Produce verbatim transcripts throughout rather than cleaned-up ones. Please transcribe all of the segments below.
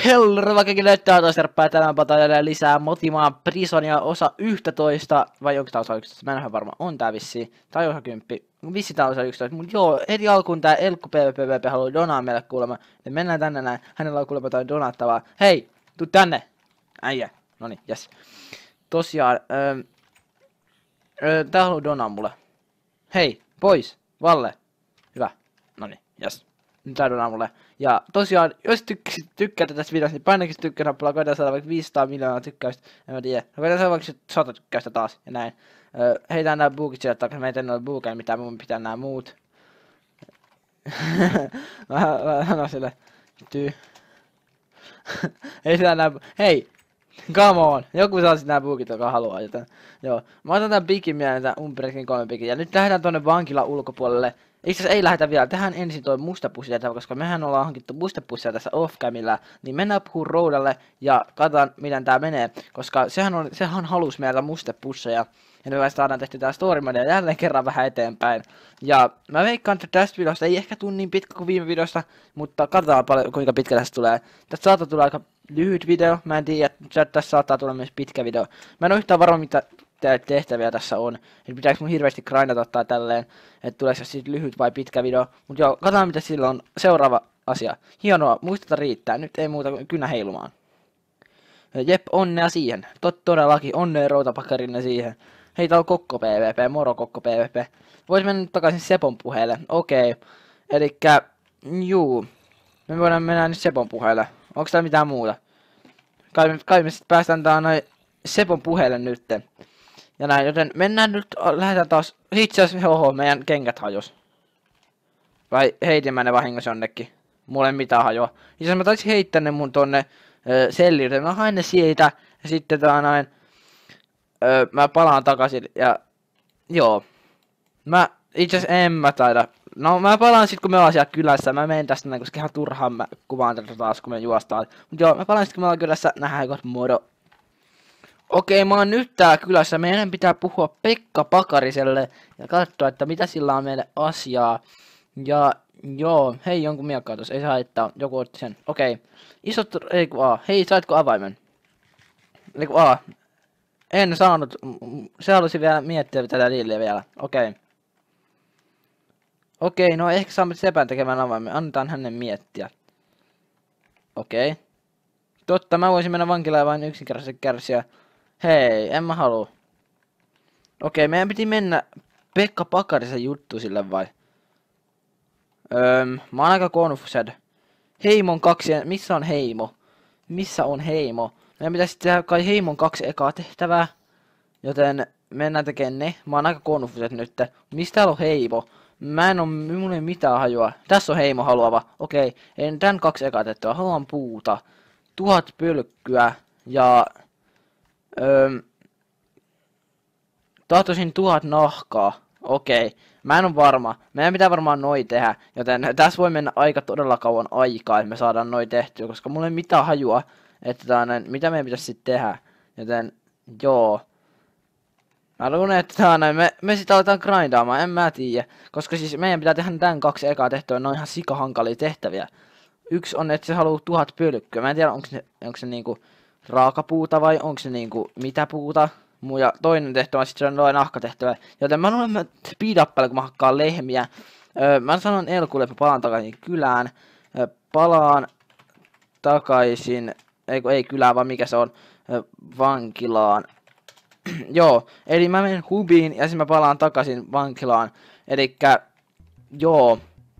Hello, vaikkakin näyttää toiserppää tänään pataan lisää Motimaan Prisonia osa yksitoista, vai onko tää osa yksitoista? Mä en ole varma, on tää vissiin. Tai osa kymmenen. Vissi tää osa yksitoista, mut joo, heti alkuun tää Elkku P V P V haluaa donaa meille kuulemma. Ja mennään tänne näin, hänellä on kuulemma jotain donattavaa. Hei, tuu tänne! Äijä, noniin, jes. Tosiaan, öö, öö, tää haluaa donaa mulle. Hei, pois, Valle. Hyvä, noniin, jes. Nyt tää donaa mulle. Ja tosiaan, jos tykkäsit, tykkäätte tästä videosta, niin painakin tykkää-nappulaa, koetaan saada vaikka viisisataa miljoonaa tykkäystä, en mä tiedä. No koetaan saada vaikka sata tykkäystä taas, ja näin. Öö, heitään nää buukit sieltä takas, meitä ei ole buukeja, mitä mun pitää nää muut. mä sanon sille, tyy. Heitään nää, hei! Come on! Joku saa sit nää buukit, joka haluaa, joten joo. Mä otan tän pikin mieleen, tän Umbrikin kolme pikin, ja nyt lähdetään tonne vankilan ulkopuolelle. Itse asiassa ei lähdetä vielä, tehdään ensin toi mustapussi tehtävä, koska mehän ollaan hankittu mustapussia tässä off-camilla, niin mennään puhuu Roudalle ja katsotaan miten tää menee, koska sehän on, sehän halus meiltä mustapusseja, ja nyt saadaan tehty tää story mode jälleen kerran vähän eteenpäin. Ja mä veikkaan, että tästä videosta ei ehkä tule niin pitkä kuin viime videosta, mutta katsotaan paljon kuinka pitkä tästä tulee. Tästä saattaa tulla aika lyhyt video, mä en tiedä, tässä saattaa tulla myös pitkä video. Mä en ole yhtään varma mitä tehtäviä tässä on. Eli pitääkö mun hirveästi grindata ottaa tälleen, että tuleeko se siitä lyhyt vai pitkä video. Mut joo, katsotaan mitä sillä on. Seuraava asia. Hienoa, muisteta riittää. Nyt ei muuta kuin kynä heilumaan. Jep, onnea siihen. Tot todellakin, onnea Routapakkarinen siihen. Hei, tää on Kokko P V P, moro Kokko P V P. Vois mennä nyt takaisin Sepon puheelle. Okei. Okay. Elikkä, juu. Me voidaan mennä nyt Sepon puheelle. Onks täällä mitään muuta? Kai, kai me sit päästään tää noin Sepon puheelle nytten. Ja näin, joten mennään nyt, lähdetään taas, itse asiassa, oho, meidän kengät hajos. Vai heitin mä ne vahingossa jonnekin? Mulla ei mitään hajoa. Itse asiassa mä taisin heittää ne mun tonne ö, selliin, joten mä haen ne siitä, ja sitten tää näin, ö, mä palaan takaisin, ja joo. Mä, itse asiassa en mä taida, no mä palaan sit kun me ollaan siellä kylässä, mä menen tästä näin, koska ihan turhaan mä kuvaan tätä taas kun me juostaan. Mut joo, mä palaan sit kun me ollaan kylässä, nähdään kohta, moro. Okei, mä oon nyt tää kylässä. Meidän pitää puhua Pekka Pakariselle ja katsoa, että mitä sillä on meille asiaa. Ja joo, hei, jonkun miekkaa tossa, ei saa haittaa, joku otti sen. Okei, isot, ei kun A. Hei, saitko avaimen? Ei kun A. En saanut, se halusi vielä miettiä tätä diiliä vielä, okei. Okei, no ehkä saamme Sepän tekemään avaimen, annetaan hänen miettiä. Okei. Totta, mä voisin mennä vankilaan vain yksinkertaisesti kärsiä. Hei, en mä halua. Okei, meidän piti mennä Pekka Pakarisen juttu sille vai? Öö, mä oon aika confused. Heimon kaksi, missä on Heimo? Missä on Heimo? Meidän pitäisi tehdä kai Heimon kaksi ekaa tehtävää. Joten mennään tekemään ne. Mä oon aika confused nyt. Mistä täällä on Heimo? Mä en oo, mulla ei mitään hajua. Tässä on Heimo haluava. Okei, en tän kaksi ekaa tehtävää. Haluan puuta. Tuhat pölkkyä ja öö, tahtoisin tuhat nahkaa. Okei, mä en ole varma. Meidän pitää varmaan noi tehdä, joten tässä voi mennä aika todella kauan aikaa, että me saadaan noi tehtyä, koska mulla ei mitään hajua, että tämän, mitä meidän pitäisi sitten tehdä. Joten joo. Mä luulen, että tää näin, me, me sit aletaan grindaamaan, en mä tiedä. Koska siis meidän pitää tehdä tän kaksi ekaa tehtyä, ne on ihan sikahankalia tehtäviä. Yksi on, että se haluaa tuhat pölkkyä. Mä en tiedä, onko se, onko se niinku raakapuuta vai onko se niinku mitä puuta. Ja toinen tehtävä on sitten noin nahkatehtävä. Joten mä luulen, että mä speed-uppaile, kun mä hakkaan lehmiä. Öö, mä sanon Elkulle, että mä palaan takaisin kylään. Öö, palaan takaisin, ei, ei kylään, vaan mikä se on, öö, vankilaan. Joo, eli mä menen hubiin ja sitten mä palaan takaisin vankilaan. Elikkä, joo.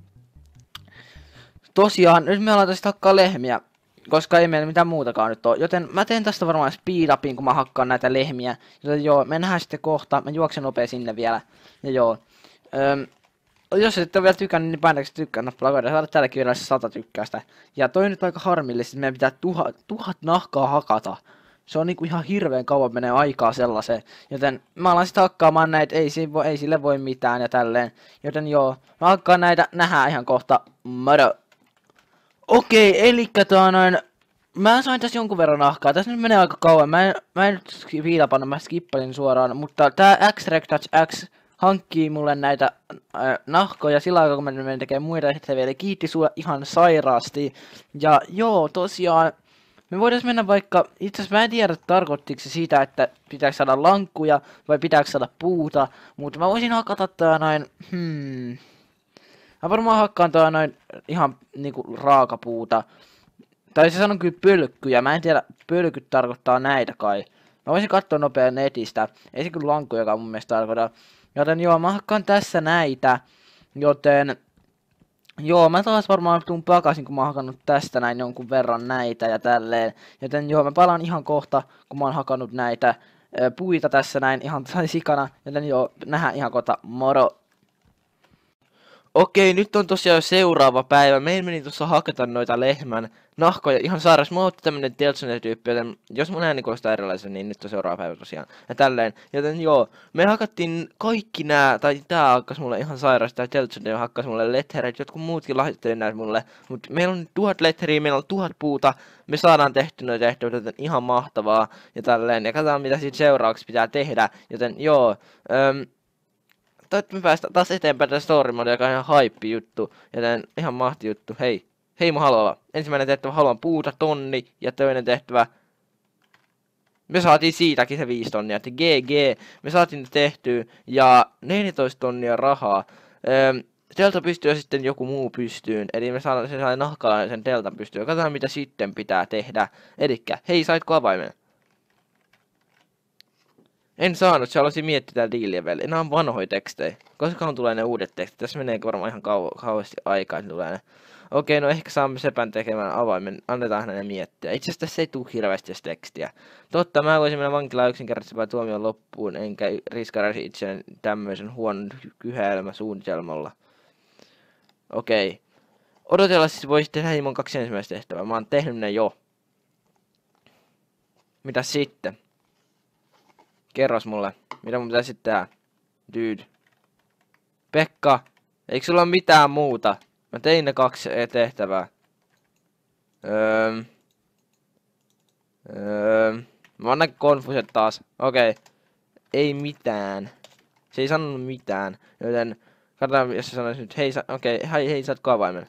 Tosiaan, nyt me ollaan tästä hakkaa lehmiä, koska ei meillä mitään muutakaan nyt ole. Joten mä teen tästä varmaan speed upin, kun mä hakkaan näitä lehmiä. Joten joo, me nähdään sitten kohta. Mä juoksen nopea sinne vielä. Ja joo. Öm, jos et ole vielä tykännyt, niin painakaa se tykkää nappulaa kohdalla. Saada tälläkin vielä sata tykkäystä. Ja toi nyt aika harmillisesti, meidän pitää tuhat, tuhat nahkaa hakata. Se on niinku ihan hirveän kauan menee aikaa sellaiseen. Joten mä alan sitten hakkaamaan näitä, ei, ei sille voi mitään ja tälleen. Joten joo, mä hakkaan näitä, nähdään ihan kohta. Moro! Okei, elikkä tuo noin, mä sain tässä jonkun verran nahkaa, tässä nyt menee aika kauan, mä en, mä en nyt viilapannut, mä skippasin suoraan, mutta tää X-Rectouch X hankkii mulle näitä äh, nahkoja sillä aikaa, kun mä menen tekemään muita tehtäviä, eli kiitti sulle ihan sairaasti. Ja joo, tosiaan, Me voidaan mennä vaikka, itse asiassa mä en tiedä tarkoittiko se siitä, että pitääkö saada lankkuja vai pitääkö saada puuta, mutta mä voisin hakata tää noin, hmm. Mä varmaan hakkaan tää noin ihan niinku raakapuuta. Tai se sanon kyllä pölkkyjä, mä en tiedä, pölkyt tarkoittaa näitä kai. Mä voisin katsoa nopea netistä, ei se kyllä lankku, joka mun mielestä tarkoittaa. Joten joo, mä hakkaan tässä näitä, joten... Joo, mä taas varmaan tuun takaisin, kun mä oon hakannut tästä näin jonkun verran näitä ja tälleen. Joten joo, mä palaan ihan kohta, kun mä oon hakannut näitä ö, puita tässä näin ihan sikana. Joten joo, nähdään ihan kohta, moro! Okei, nyt on tosiaan seuraava päivä. Meillä meni tuossa hakata noita lehmän nahkoja ihan saaras. Mä oon tämmönen Teltsonen-tyyppi, joten jos mun ääni kuulostaa erilaisen, niin nyt on seuraava päivä tosiaan. Ja tälleen. Joten joo, me hakattiin kaikki nää, tai tää hakkas mulle ihan sairas, tää Teltsonen hakkas mulle lettereitä, jotkut muutkin lahjoitteli näitä mulle. Mut meillä on tuhat letteriä, meillä on tuhat puuta, me saadaan tehty noita tehtyä, joten ihan mahtavaa. Ja tälleen, ja katsotaan mitä siitä seuraavaksi pitää tehdä. Joten joo, öm, toivottavasti me päästään taas eteenpäin tästä story mode, joka on ihan haippi juttu, joten ihan mahti juttu. Hei, hei mun haluava. Ensimmäinen tehtävä, haluan puuta tonni, ja toinen tehtävä, me saatiin siitäkin se viisi tonnia, että G G, me saatiin ne tehtyä, ja neljätoista tonnia rahaa. Öö, Delta pystyy ja sitten joku muu pystyyn, eli me saadaan se sai nahkaa sen Deltan pystyyn. Katsotaan mitä sitten pitää tehdä. Elikkä, hei, saitko avaimen? En saanut, se haluaisin miettiä tää diiliä vielä. Nämä on vanhoja tekstejä. Koskahan tulee ne uudet tekstit? Tässä menee varmaan ihan kau kauheasti aikaa, että tulee ne. Okei, no ehkä saamme sepän tekemään avaimen. Annetaan hänen miettiä. Itse asiassa tässä ei tule hirveästi tekstiä. Totta, mä voisin mennä vankilaan yksinkertaisesti vai tuomion loppuun, enkä riskaraisi itseäni tämmöisen huonon kyhäelämäsuunnitelmalla. Okei. Odotella siis voisi tehdä himon kaksi ensimmäistä tehtävää. Mä oon tehnyt ne jo. Mitä sitten? Kerros mulle, mitä mun pitäisi tehdä? Dude. Pekka, eikö sulla ole mitään muuta? Mä tein ne kaksi tehtävää. Öö. Öö. Mä oon näin konfuset taas. Okei. Okay. Ei mitään. Se ei sanonut mitään. Joten, katsotaan jos se sanoisi nyt, hei, okei, okay, hei, hei, saatko avaimen?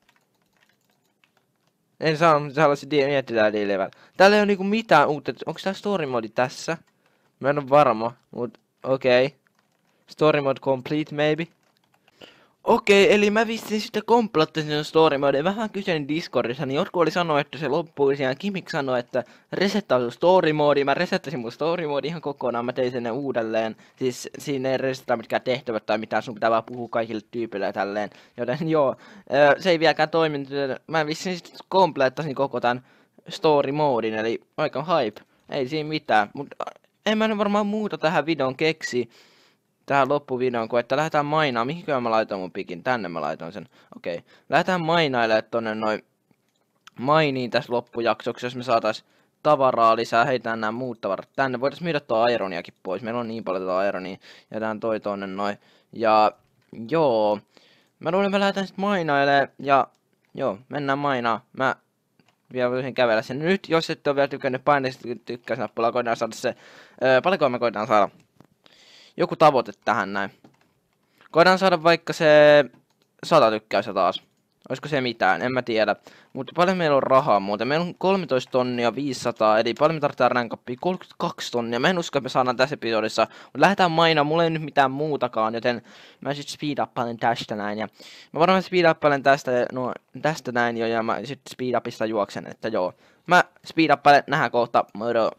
En saanut, mutta se haluaisi miettiä tää diiliä vielä. Täällä ei oo niinku mitään uutta. Onko tää story modi tässä? Mä en oo varma, mut okei. Okay. Story mode complete maybe. Okei, okay, eli mä vissiin sitten komplottasin story mode. Vähän kyselin Discordissa, niin jotkut oli sanonut, että se loppui siihen. Kimik sanoi, että resettaa sun story mode. Mä resettasin mun story mode ihan kokonaan. Mä tein sen uudelleen. Siis siinä ei resettaa mitkään tehtävät tai mitään. Sun pitää vaan puhua kaikille tyypille ja tälleen. Joten joo, se ei vieläkään toiminut. Mä vissiin sitten komplettasin koko tän story modin. Eli aika hype. Ei siinä mitään. Mut en mä nyt varmaan muuta tähän videon keksi. Tähän loppuvideoon, kun että lähdetään mainaa. Mihinkään mä laitoin mun pikin? Tänne mä laitoin sen. Okei. Okay. Lähdetään mainailemaan tonne noin mainiin tässä loppujaksoksi, jos me saatais tavaraa lisää. Heitään nämä muut tavarat tänne. Voitais myydä tuo ironiakin pois. Meillä on niin paljon tuo ironia. Jätään toi tonne noin. Ja joo. Mä luulen, mä lähdetään sit mainailemaan. Ja joo, mennään mainaa. Mä vielä voisin kävellä sen. Nyt, jos et ole vielä tykännyt, paina tykkäysnappulaa. Koitaan saada se. Öö, paljonko me koitaan saada? Joku tavoite tähän näin. Koidaan saada vaikka se sata tykkäystä taas. Olisiko se mitään? En mä tiedä. Mutta paljon meillä on rahaa muuten. Meillä on kolmetoista tonnia viisisataa. Eli paljon me tarvitaan rankappia. kolmekymmentäkaksi tonnia. Mä en usko, että me saadaan tässä episodissa. Mutta lähdetään mainaan. Mulla ei nyt mitään muutakaan. Joten mä sit speedappailen tästä näin. Ja mä varmaan speedappailen tästä, no, tästä näin jo. Ja mä sit speedupista juoksen. Että joo. Mä speedappailen. Nähdään kohta. Moro.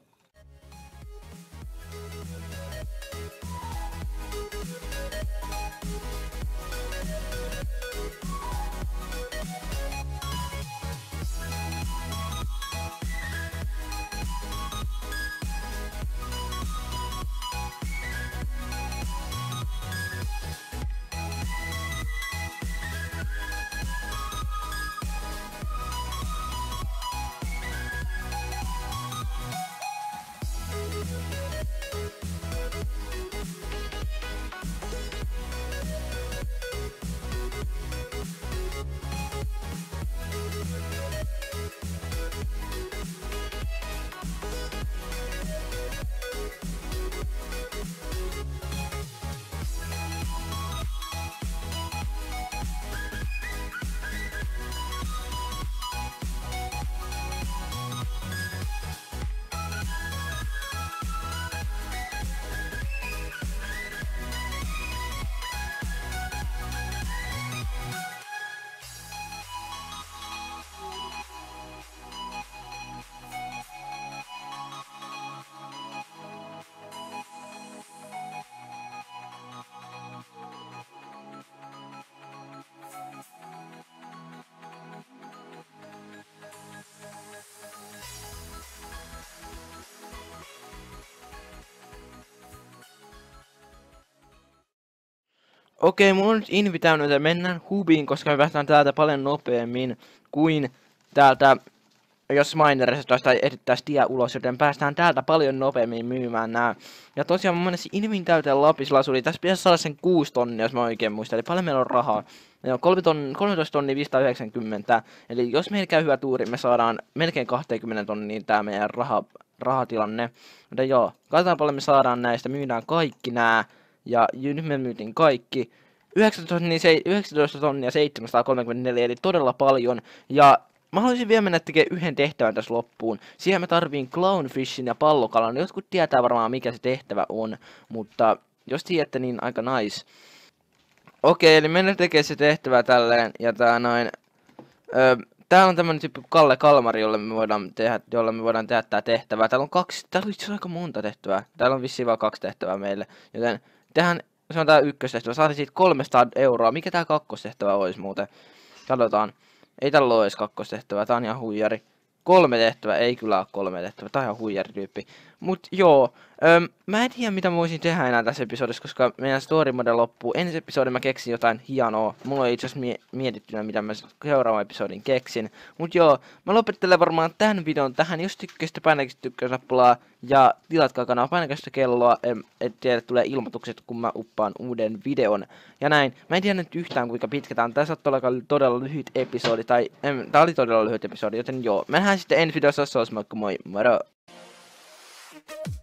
Okei, mulla on nyt invi täynnä, että mennään hubiin, koska me päästään täältä paljon nopeammin kuin täältä, jos minerissa tai edittäisi tie ulos, joten päästään täältä paljon nopeammin myymään nää. Ja tosiaan mä menisin invin täyteen lapislasuli, tässä pitäisi saada sen kuusi tonnia, jos mä oikein muistan, eli paljon meillä on rahaa. Meillä on kolmetoista tonnia viisisataayhdeksänkymmentä, eli jos meillä käy hyvä tuuri, me saadaan melkein kaksikymmentä tonnia tää meidän raha, rahatilanne. Mutta joo, katsotaan paljon me saadaan näistä, myydään kaikki nää, ja nyt me myytiin kaikki. yhdeksäntoista tonnia seitsemänsataakolmekymmentäneljä, eli todella paljon, ja mä haluaisin vielä mennä tekemään yhden tehtävän tässä loppuun. Siihen mä tarviin clownfishin ja pallokalan. Jotkut tietää varmaan mikä se tehtävä on, mutta jos tiedätte niin aika nice. Okei, eli mennään tekemään se tehtävä tälleen, ja tää noin... Öö, täällä on tämmönen tyyppi Kalle Kalmari, jolle me voidaan tehdä, jolle me voidaan tehdä tää tehtävä. Täällä on kaksi, täällä on itse aika monta tehtävää. Täällä on vissiin vaan kaksi tehtävää meille, joten tehdään, se on tää ykköstehtävä. Saatiin siitä kolmesataa euroa. Mikä tää kakkostehtävä olisi muuten? Katsotaan. Ei tällä ole edes kakkostehtävää, tää on ihan huijari. Kolme tehtävää, ei kyllä ole kolme tehtävää, tää on ihan huijarityyppi. Mut joo, öm, mä en tiedä mitä mä voisin tehdä enää tässä episodissa, koska meidän story mode loppuu. Ensi episodin mä keksin jotain hienoa. Mulla on itse asiassa mie mietittynä mitä mä seuraavan episodin keksin. Mut joo, mä lopettelen varmaan tämän videon tähän. Jos tykkäsitte, painakaa tykkäysnappulaa ja tilatkaa kanavaa, painakaa sitä kelloa, et teille tulee ilmoitukset kun mä uppaan uuden videon. Ja näin, mä en tiedä nyt yhtään kuinka pitkä tää on. Tää saattaa olla todella lyhyt episodi, tai em, tää oli todella lyhyt episodi, joten joo. Mä nähdään sitten ensi videossa, se olisi moi, moro!